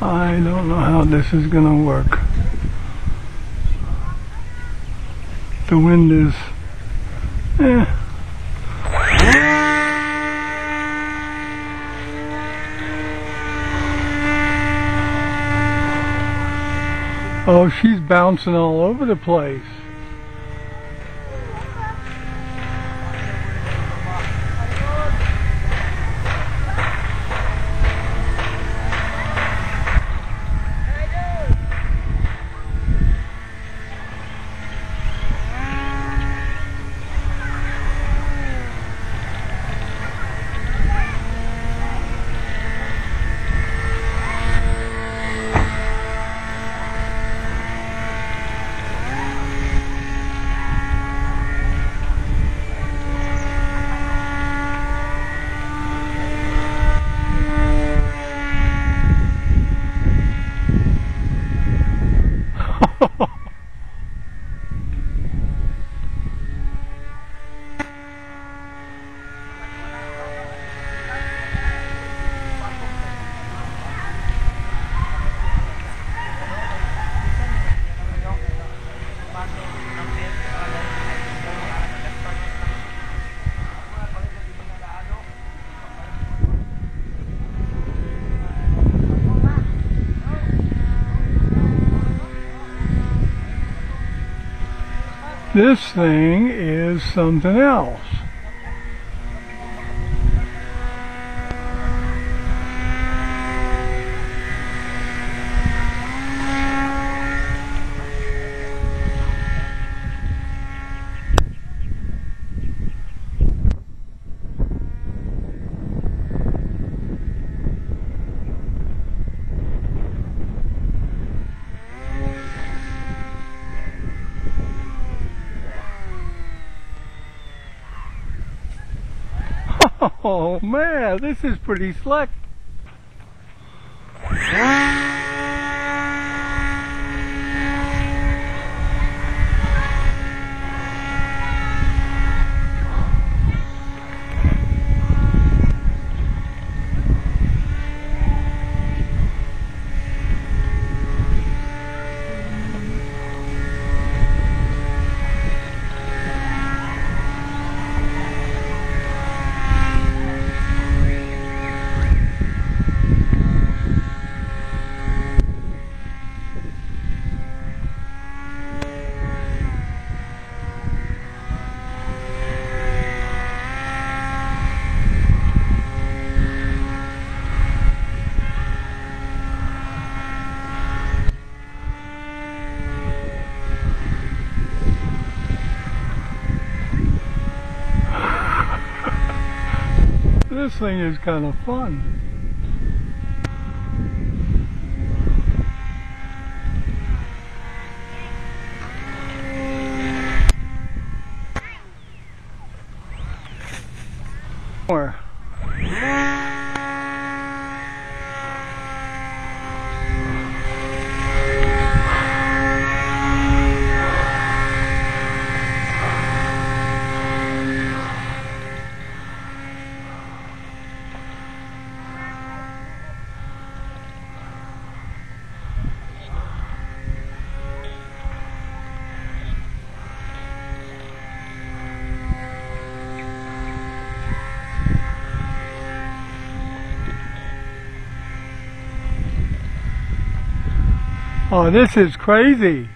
I don't know how this is gonna work. The wind is Oh, she's bouncing all over the place. This thing is something else. Oh man, this is pretty slick. This thing is kind of fun. More. Oh, this is crazy.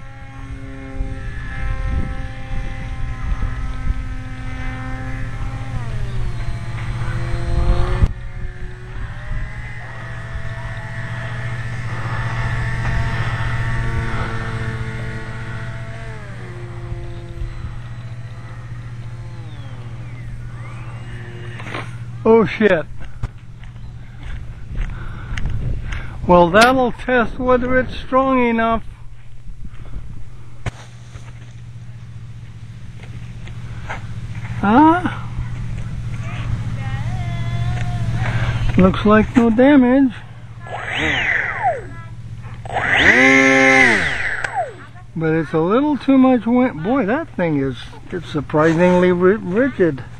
Oh shit. Well, that'll test whether it's strong enough. Huh? Looks like no damage. But it's a little too much wind. Boy, that thing is, it's surprisingly rigid.